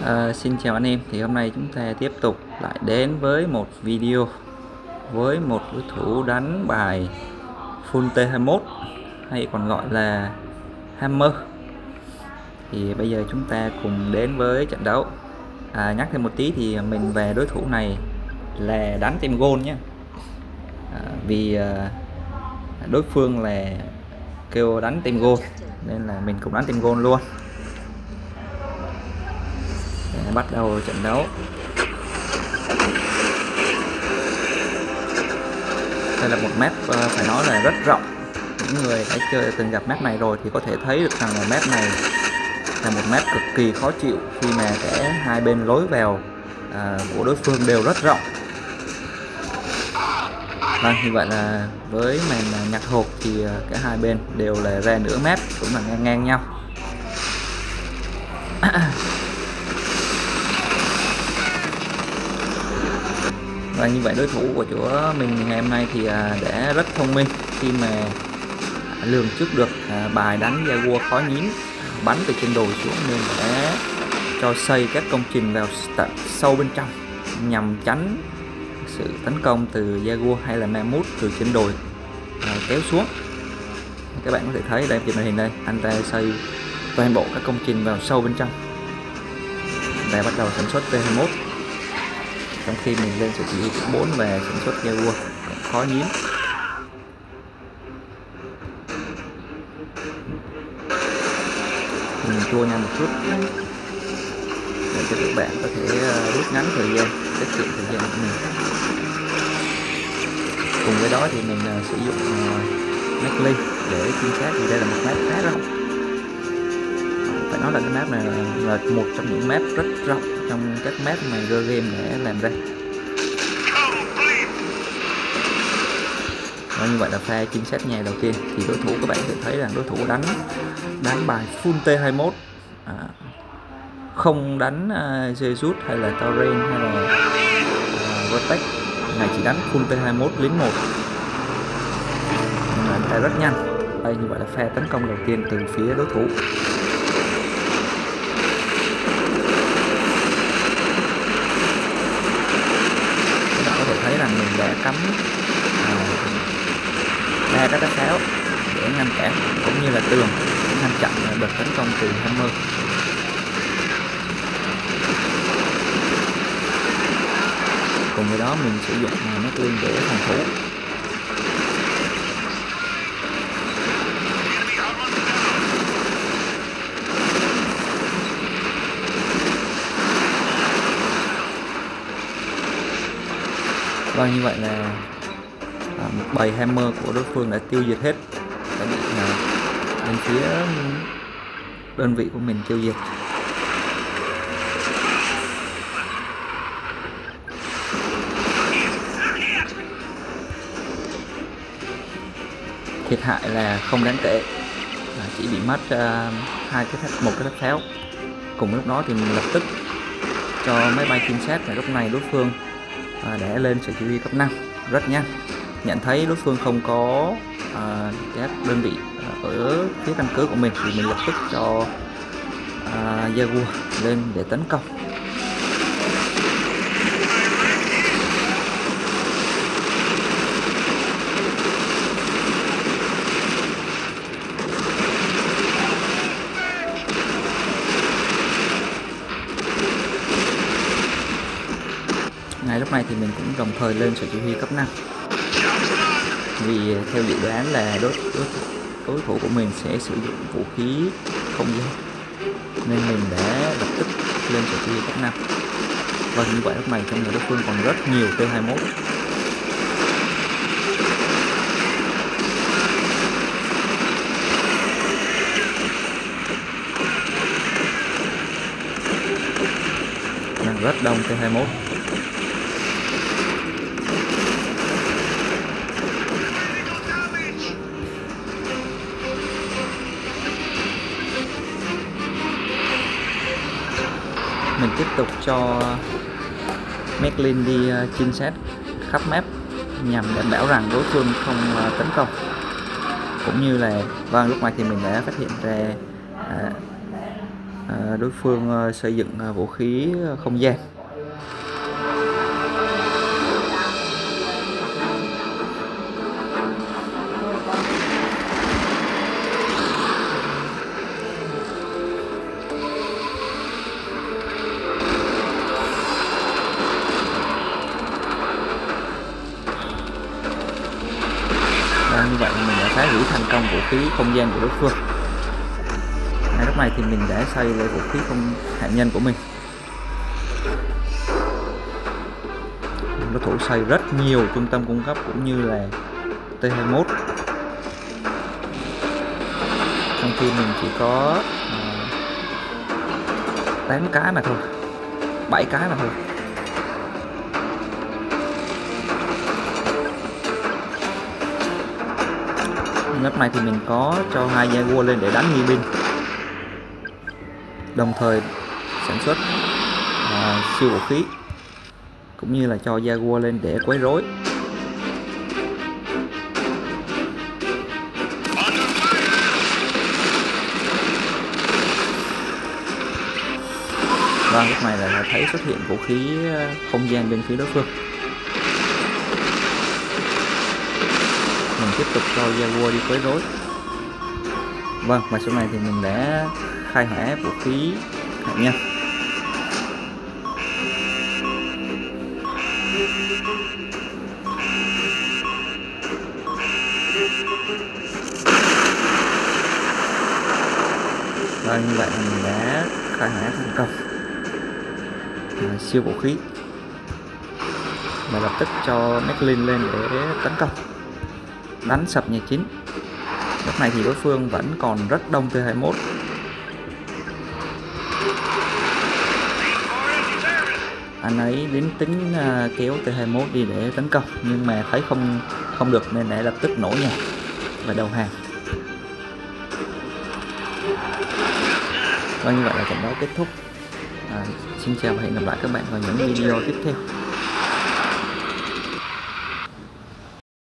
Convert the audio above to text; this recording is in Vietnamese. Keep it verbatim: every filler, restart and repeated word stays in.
À, xin chào anh em, thì hôm nay chúng ta tiếp tục lại đến với một video với một đối thủ đánh bài full T hai mươi mốt hay còn gọi là Hammer. Thì bây giờ chúng ta cùng đến với trận đấu. À, nhắc thêm một tí thì mình về đối thủ này là đánh tem gold nhé. À, vì à, đối phương là kêu đánh tem gold nên là mình cũng đánh tem gold luôn. Để bắt đầu trận đấu. Đây là một map phải nói là rất rộng. Những người đã chơi từng gặp map này rồi thì có thể thấy được rằng là map này là một map cực kỳ khó chịu khi mà cả hai bên lối vào à, của đối phương đều rất rộng. Vâng, như vậy là với màn nhặt hộp thì cả hai bên đều là ra nửa map, cũng là ngang ngang nhau. Và như vậy đối thủ của chỗ mình ngày hôm nay thì đã rất thông minh khi mà lường trước được bài đánh Jaguar khó nhín bắn từ trên đồi xuống, nên đã cho xây các công trình vào tận sâu bên trong nhằm tránh sự tấn công từ Jaguar hay là Mammoth từ trên đồi à, kéo xuống. Các bạn có thể thấy đây trên màn hình đây, anh ta xây toàn bộ các công trình vào sâu bên trong và bắt đầu sản xuất T hai mươi mốt, trong khi mình lên sự chỉ huy cấp bốn về sản xuất Jaguar khó nhín. Mình tua nhanh một chút để cho các bạn có thể rút ngắn thời gian, tiết kiệm thời gian của mình. Cùng với đó thì mình sử dụng Macklin để chính xác, vì đây là một map khá rộng. Phải nói là cái map này là một trong những map rất rộng trong các map mà Girl Game đã làm ra. Và như vậy là pha chính xác nhai đầu tiên thì đối thủ, các bạn có thể thấy rằng đối thủ đánh đánh bài full T hai mươi mốt, à, không đánh uh, Jesus hay là Tauren hay là uh, Vertex, này chỉ đánh full T hai mươi mốt lính một, nhưng mà anh ta rất nhanh. Đây, như vậy là pha tấn công đầu tiên từ phía đối thủ. Các bạn có thể thấy rằng mình đã cắm ba uh, các đá pháo để ngăn cản cũng như là tường để ngăn chặn đợt tấn công từ Hammer. Cùng với đó mình sử dụng Macklin để phòng thủ. Và như vậy là à, một bầy Hammer của đối phương đã tiêu diệt hết, đã bị à, bên phía đơn vị của mình tiêu diệt. Thiệt hại là không đáng kể, à, chỉ bị mất à, hai cái thách, một cái thách pháo. Cùng lúc đó thì mình lập tức cho máy bay trinh sát, và lúc này đối phương à, đã lên sự chỉ huy cấp năm rất nhanh. Nhận thấy đối phương không có à, các đơn vị à, ở phía căn cứ của mình thì mình lập tức cho à, Jaguar lên để tấn công. Ngay lúc này thì mình cũng đồng thời lên sự chỉ huy cấp năm, vì theo dự đoán là đối, đối, đối thủ của mình sẽ sử dụng vũ khí không gian, nên mình đã lập tức lên sự chỉ huy cấp năm. Và như vậy lúc này trong người đối phương còn rất nhiều T hai mươi mốt. Rất đông T hai mươi mốt. Mình tiếp tục cho Macklin đi uh, trinh sát khắp map nhằm đảm bảo rằng đối phương không uh, tấn công, cũng như là vâng lúc này thì mình đã phát hiện ra uh, à, đối phương à, xây dựng à, vũ khí không gian. Như vậy mình đã phá hủy thành công vũ khí không gian của đối phương. Ngay lúc này thì mình đã xây lại vũ khí không hạt nhân của mình. Đối thủ xây rất nhiều trung tâm cung cấp cũng như là T hai mươi mốt, trong khi mình chỉ có tám cái mà thôi, bảy cái mà thôi. Lúc này thì mình có cho hai Jaguar lên để đánh nghi binh, đồng thời sản xuất uh, siêu vũ khí cũng như là cho Jaguar lên để quấy rối. Và lúc này là thấy xuất hiện vũ khí không gian bên phía đối phương. Mình tiếp tục cho Jaguar đi quấy rối. Vâng, và sau này thì mình đã khai hỏa vũ khí hạt nhân. Và như vậy là mình đã khai hỏa thành công à, siêu vũ khí, và lập tức cho Macklin lên để tấn công, đánh sập nhà chính. Lúc này thì đối phương vẫn còn rất đông T hai mươi mốt. Anh ấy đến tính uh, kéo T hai mươi mốt đi để tấn công, nhưng mà thấy không không được nên đã lập tức nổ nhà và đầu hàng. Và như vậy là trận đấu kết thúc. À, xin chào và hẹn gặp lại các bạn vào những video tiếp theo.